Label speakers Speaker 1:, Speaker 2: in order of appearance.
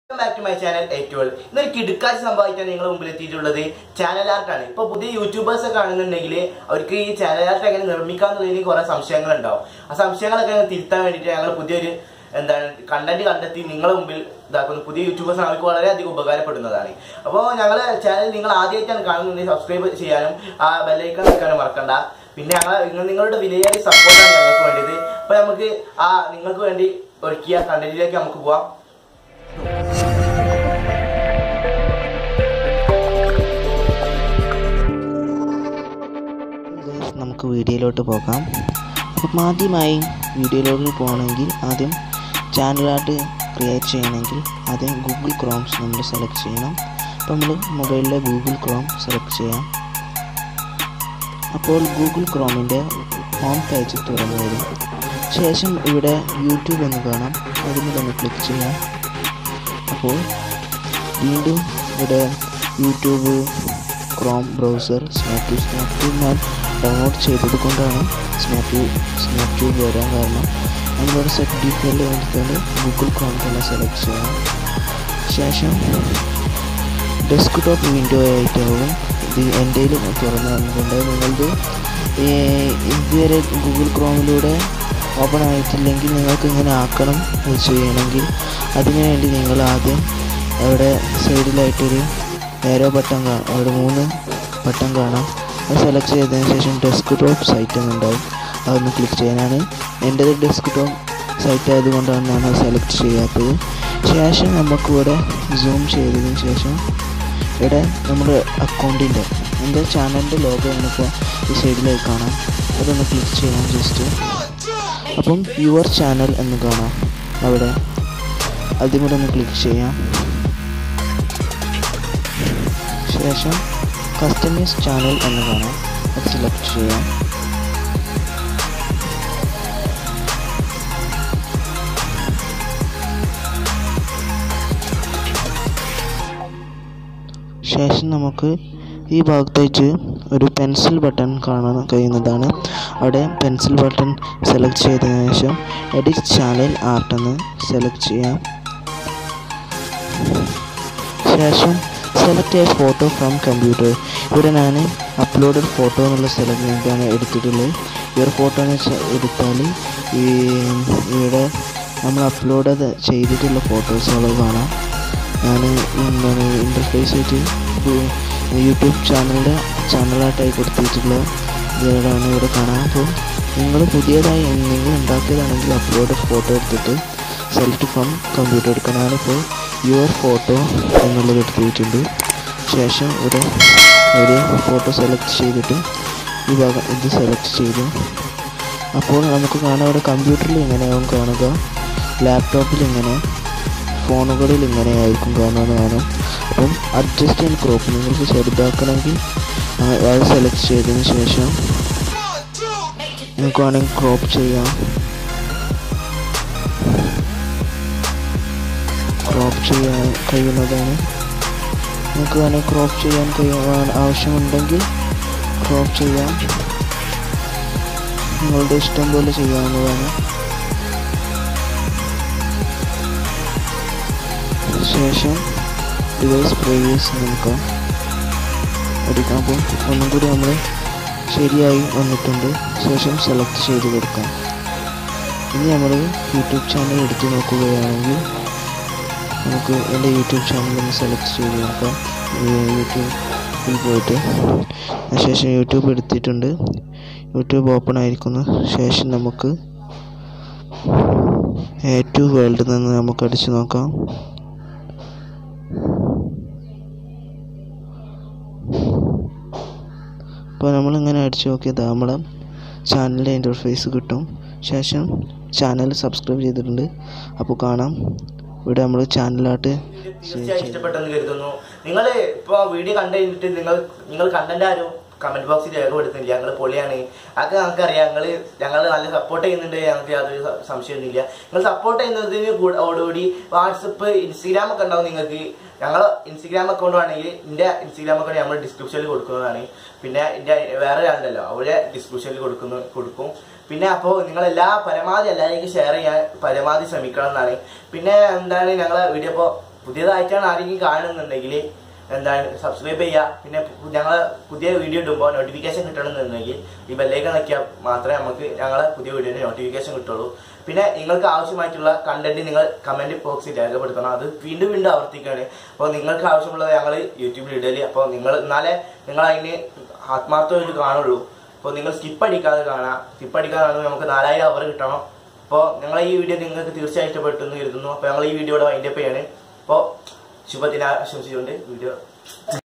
Speaker 1: Welcome back to my channel 812. ഇന്നൊരു കിടുക്കാച്ച് സംഭവിക്കാൻ നിങ്ങളുടെ മുമ്പിൽ എത്തിയിട്ടുള്ളത് ചാനൽ ആർട്ടാണ്. ഇപ്പോൾ പുതിയ യൂട്യൂബേഴ്സ് ഒക്കെ കാണുന്നുണ്ടെങ്കിൽ അവർക്ക് ഈ ചാനൽ ആർട്ട് എങ്ങനെ നിർമ്മിക്കാമെന്നുള്ളതിന് കുറേ സംശയങ്ങളുണ്ടാവും. ആ സംശയങ്ങളൊക്കെ തിരുത്താൻ വേണ്ടിയിട്ട് ഞങ്ങൾ പുതിയൊരു കണ്ടന്റ് കണ്ടെത്തി നിങ്ങളുടെ മുമ്പിൽ ഇതാക്കുന്നു. പുതിയ യൂട്യൂബേഴ്സ് അവർക്ക് വളരെയധികം ഉപകാരപ്പെടുന്നതാണ്. അപ്പോൾ ഞങ്ങളുടെ ചാനൽ നിങ്ങൾ ആദ്യമായിട്ടാണ് കാണുന്നുണ്ടെങ്കിൽ സബ്സ്ക്രൈബ് ചെയ്യാനും ആ ബെല്ലൈക്കൺ വെക്കാനും മറക്കണ്ട. പിന്നെ നിങ്ങളുടെ വിലയേറിയ സപ്പോർട്ടാണ് ഞങ്ങൾക്ക് വേണ്ടത്. അപ്പോൾ നമുക്ക് നിങ്ങൾക്ക് വേണ്ടി ഒരുക്കിയ കണ്ടന്റിലേക്ക് നമുക്ക് പോവാം.
Speaker 2: നമുക്ക് വീഡിയോയിലോട്ട് പോകാം. അപ്പം ആദ്യമായി വീഡിയോയിലോട്ട് പോകണമെങ്കിൽ ആദ്യം ചാനൽ ആർട്ട് ക്രിയേറ്റ് ചെയ്യണമെങ്കിൽ ആദ്യം ഗൂഗിൾ ക്രോംസ് നമ്മൾ സെലക്ട് ചെയ്യണം. അപ്പോൾ നമ്മൾ മൊബൈലിലെ ഗൂഗിൾ ക്രോം സെലക്ട് ചെയ്യാം. അപ്പോൾ ഗൂഗിൾ ക്രോമിൻ്റെ ഹോം പേജ് തുറന്നു വരും. ശേഷം ഇവിടെ യൂട്യൂബ് എന്ന് കാണാം, അതിന് തന്നെ ക്ലിക്ക് ചെയ്യാം. അപ്പോൾ വീണ്ടും ഇവിടെ യൂട്യൂബ് ക്രോം ബ്രൗസർ സ്നാപ്ട്യൂബ് ഞാൻ ഡൗൺലോഡ് ചെയ്തത് കൊണ്ടാണ് സ്നാപ്ട്യൂബ് വരാൻ കാരണം. നമ്മളിവിടെ സെറ്റ് ഡീറ്റെയിൽ വേണ്ടിയിട്ടാണ് ഗൂഗിൾ ക്രോം തന്നെ സെലക്ട് ചെയ്യാം. ശേഷം ഡെസ്ക്ടോപ്പ് വിൻഡോ ആയിട്ടാവും ഇത് എൻ്റെയിലും തുറന്നു വന്നിട്ടുണ്ട്. നിങ്ങളുടെ ഇതുവരെ ഗൂഗിൾ ക്രോമിലൂടെ ഓപ്പൺ ആയിട്ടില്ലെങ്കിൽ നിങ്ങൾക്ക് ഇങ്ങനെ ആക്കണം ചെയ്യണമെങ്കിൽ അതിനുവേണ്ടി നിങ്ങൾ ആദ്യം അവിടെ സൈഡിലായിട്ടൊരു ഏരോ ബട്ടൺ കാണാം, അവിടെ 3 ബട്ടൺ കാണാം. അത് സെലക്ട് ചെയ്തതിന് ശേഷം ഡെസ്ക്ടോപ്പ് സൈറ്റ് എന്നുണ്ടാവും, അതൊന്ന് ക്ലിക്ക് ചെയ്യാനാണ്. എൻ്റേത് ഡെസ്ക്ടോപ്പ് സൈറ്റ് ആയതുകൊണ്ടാണ് ഞാൻ അത് സെലക്ട് ചെയ്യാത്തത്. ശേഷം നമുക്കിവിടെ സൂം ചെയ്തതിന് ശേഷം ഇവിടെ നമ്മുടെ അക്കൗണ്ടിൻ്റെ എൻ്റെ ചാനലിൻ്റെ ലോഗോ ഇപ്പോൾ ഈ സൈഡിലേക്ക് കാണാം, അതൊന്ന് ക്ലിക്ക് ചെയ്യാം ജസ്റ്റ്. അപ്പം യുവർ ചാനൽ എന്ന് കാണാം, അവിടെ അതും കൂടെ ഒന്ന് ക്ലിക്ക് ചെയ്യാം. ശേഷം കസ്റ്റമൈസ് ചാനൽ എന്ന് കാണാം, അത് സെലക്ട് ചെയ്യാം. ശേഷം നമുക്ക് ഈ ഭാഗത്തായിട്ട് ഒരു പെൻസിൽ ബട്ടൺ കാണാൻ കഴിയുന്നതാണ്. അവിടെ പെൻസിൽ ബട്ടൺ സെലക്ട് ചെയ്തതിനു ശേഷം എഡിറ്റ് ചാനൽ ആർട്ട് എന്ന് സെലക്ട് ചെയ്യാം. ശേഷം select a photo from computer. ഇവിടെ ഞാൻ അപ്ലോഡഡ് ഫോട്ടോ എന്നുള്ള സ്ഥലത്താണ് എടുത്തിട്ടുള്ളത്. ഈ ഒരു ഫോട്ടോ എടുത്താൽ ഇവിടെ നമ്മൾ അപ്ലോഡ് ചെയ്തിട്ടുള്ള ഫോട്ടോസുകൾ കാണാം. ഞാൻ ഇൻ്റർഫേസ് ആയിട്ട് യൂട്യൂബ് ചാനലായിട്ടായി കൊടുത്തിട്ടുള്ള ഇതാണ് ഇവിടെ കാണാം. അപ്പോൾ നിങ്ങൾ പുതിയതായി എന്തെങ്കിലും ഉണ്ടാക്കിയതാണെങ്കിൽ അപ്ലോഡഡ് ഫോട്ടോ എടുത്തിട്ട് സെലക്ട് ഫ്രം കമ്പ്യൂട്ടർ എടുക്കണം. ഞാനിപ്പോൾ യുവർ ഫോട്ടോ എന്നുള്ളത് എടുത്തിട്ടുണ്ട്. ശേഷം ഇവിടെ ഒരു ഫോട്ടോ സെലക്ട് ചെയ്തിട്ട് ഈ ഭാഗം ഇത് സെലക്ട് ചെയ്തു. അപ്പോൾ നമുക്ക് കാണാം ഇവിടെ കമ്പ്യൂട്ടറിൽ ഇങ്ങനെയാവും കാണുക, ലാപ്ടോപ്പിൽ ഇങ്ങനെ, ഫോണുകളിൽ ഇങ്ങനെയായിരിക്കും കാണുമെന്ന് കാണാം. അപ്പം അഡ്ജസ്റ്റ് ആൻഡ് ക്രോപ്പ് നിങ്ങൾക്ക് ചെറുതാക്കണമെങ്കിൽ അത് സെലക്ട് ചെയ്തതിന് ശേഷം നിങ്ങൾക്ക് വേണമെങ്കിൽ ക്രോപ്പ് ചെയ്യാം. ക്രോപ്പ് ചെയ്യാൻ കഴിയുന്നതാണ്. നിങ്ങൾക്ക് വേണമെങ്കിൽ ക്രോപ്പ് ചെയ്യാൻ ആവശ്യമുണ്ടെങ്കിൽ ക്രോപ്പ് ചെയ്യാം. നിങ്ങളുടെ ഇഷ്ടം പോലെ ചെയ്യാവുന്നതാണ്. ശേഷം ഡിവൈസ് പ്രീവിയസ് നമുക്ക് എടുക്കാം. അപ്പോൾ ഒന്നും കൂടി നമ്മൾ ശരിയായി വന്നിട്ടുണ്ട്. ശേഷം സെലക്ട് ചെയ്ത് കൊടുക്കാം. ഇനി നമ്മൾ യൂട്യൂബ് ചാനൽ എടുത്ത് നോക്കുകയാണെങ്കിൽ നമുക്ക് എൻ്റെ യൂട്യൂബ് ചാനലൊന്ന് സെലക്ട് ചെയ്ത് നോക്കാം. യൂട്യൂബിൽ പോയിട്ട് ശേഷം യൂട്യൂബ് എടുത്തിട്ടുണ്ട്. യൂട്യൂബ് ഓപ്പൺ ആയിരിക്കുന്നു. ശേഷം നമുക്ക് A2 വേൾഡിൽ നിന്ന് നമുക്ക് അടിച്ചു നോക്കാം. അപ്പോൾ നമ്മളിങ്ങനെ അടിച്ചു നോക്കിയത് നമ്മുടെ ചാനലിൻ്റെ ഇൻ്റർഫേസ് കിട്ടും. ശേഷം ചാനൽ സബ്സ്ക്രൈബ് ചെയ്തിട്ടുണ്ട്. അപ്പോൾ കാണാം ഇവിടെ നമ്മൾ ചാനലായിട്ട്
Speaker 1: ഇഷ്ടപ്പെട്ടെന്ന് കരുതുന്നു. നിങ്ങൾ ഇപ്പോൾ വീഡിയോ കണ്ടു കഴിഞ്ഞിട്ട് നിങ്ങൾ കണ്ടന്റ് ആരും കമന്റ് ബോക്സിൽ രേഖപ്പെടുത്തുന്നില്ല. ഞങ്ങൾ പൊളിയാണ്, അതൊക്കെ നമുക്കറിയാം. ഞങ്ങൾ നല്ല സപ്പോർട്ട് ചെയ്യുന്നുണ്ട്, ഞങ്ങൾക്ക് യാതൊരു സംശയമൊന്നുമില്ല. നിങ്ങൾ സപ്പോർട്ട് ചെയ്യുന്നതിന് ഓടുകൂടി വാട്സപ്പ്, ഇൻസ്റ്റഗ്രാം ഒക്കെ ഉണ്ടാവും. നിങ്ങൾക്ക് ഞങ്ങൾ ഇൻസ്റ്റഗ്രാം അക്കൗണ്ട് ആണെങ്കിൽ എൻ്റെ ഇൻസ്റ്റഗ്രാം അക്കൗണ്ട് നമ്മൾ ഡിസ്ക്രിപ്ഷനിൽ കൊടുക്കുന്നതാണ്. പിന്നെ എൻ്റെ വേറെ ചാനലല്ലോ അവരെ ഡിസ്ക്രിപ്ഷനിൽ കൊടുക്കും. പിന്നെ അപ്പോൾ പരമാവധി എല്ലാവരേക്കും ഷെയർ ചെയ്യാൻ പരമാവധി ശ്രമിക്കണം എന്നാണ്. പിന്നെ എന്താണ് ഞങ്ങളെ വീഡിയോ ഇപ്പോൾ പുതിയതായിട്ടാണ് ആരെങ്കിലും കാണുന്നുണ്ടെങ്കിൽ എന്താണ് സബ്സ്ക്രൈബ് ചെയ്യുക. പിന്നെ ഞങ്ങളെ പുതിയ വീഡിയോ ഇടുമ്പോൾ നോട്ടിഫിക്കേഷൻ കിട്ടണമെന്നുണ്ടെങ്കിൽ ഈ ബെല്ലൈക്കൺ നോക്കിയാൽ മാത്രമേ നമുക്ക് ഞങ്ങളെ പുതിയ വീഡിയോയുടെ നോട്ടിഫിക്കേഷൻ കിട്ടുള്ളൂ. പിന്നെ നിങ്ങൾക്ക് ആവശ്യമായിട്ടുള്ള കണ്ടന്റ് നിങ്ങൾ കമന്റ് ബോക്സിൽ രേഖപ്പെടുത്തണം. അത് വീണ്ടും വീണ്ടും ആവർത്തിക്കുകയാണ്. അപ്പോൾ നിങ്ങൾക്ക് ആവശ്യമുള്ളത് ഞങ്ങൾ യൂട്യൂബിൽ ഇടല്. അപ്പോൾ എന്നാലേ നിങ്ങൾ അതിന് ആത്മാർത്ഥമായിട്ട് കാണുള്ളൂ. അപ്പോൾ നിങ്ങൾ സ്കിപ്പ് അടിക്കാതെ കാണാം. സ്കിപ്പ് അടിക്കാതെ നമുക്ക് 4000 അവർ കിട്ടണം. അപ്പോൾ ഞങ്ങൾ ഈ വീഡിയോ നിങ്ങൾക്ക് തീർച്ചയായും ഇഷ്ടപ്പെട്ടു എന്ന് കരുതുന്നു. അപ്പോൾ ഞങ്ങൾ ഈ വീഡിയോയുടെ വൈൻഡപ്പ് ചെയ്യാണ്. അപ്പോൾ ശുഭദിനം ആശംസിച്ചുകൊണ്ട് വീഡിയോ